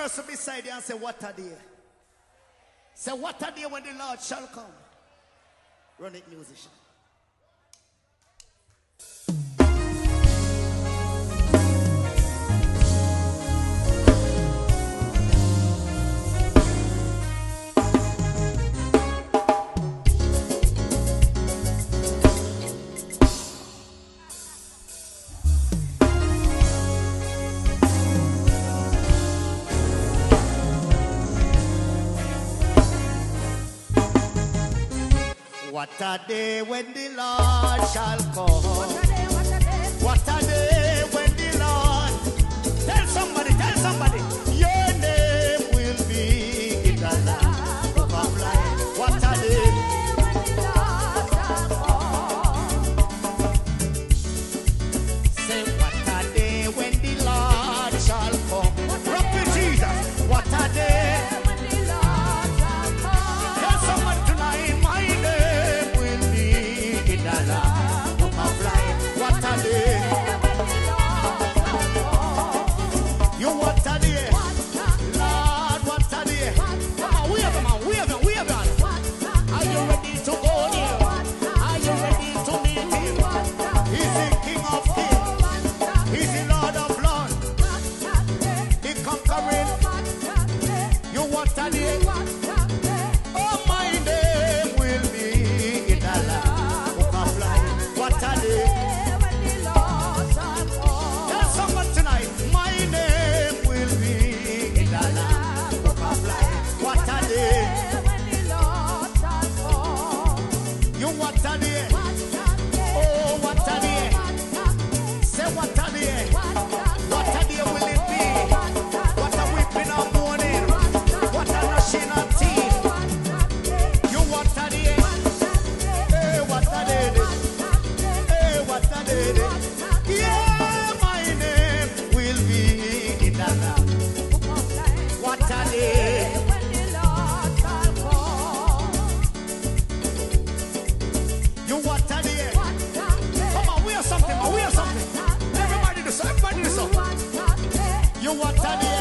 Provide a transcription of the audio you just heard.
person beside you and say, what a day. Say, what a day when the Lord shall come. Run it, musician. What a day when the Lord shall come. What a day, what a day. What a day when the Lord. Tell somebody, your name will be in the land of life. What a day when the Lord shall come. Say, what a day when the Lord shall come. Rock with Jesus. What a day when the Lord shall come. Tell someone tonight, my name. What a day. You what a day. Lord, what a day. Come on, wave on. Are you ready to go there? Are you ready to meet him? He's the King of Kings. He's the Lord of Lords. He conquering. You what a day. Oh, my name will be in the land of life. What a day. Tell someone tonight, my name will be in the land of life. What a day. You what a day. Oh, what a day. Say what a day. What a day will it be? What a whipping of morning. What a gnashing of teeth. You what a day. Hey, what a day. Hey, what a day. Yeah, my name will be in the land. What a day. You what a day. Come on, we are something. Everybody do so. You what a day.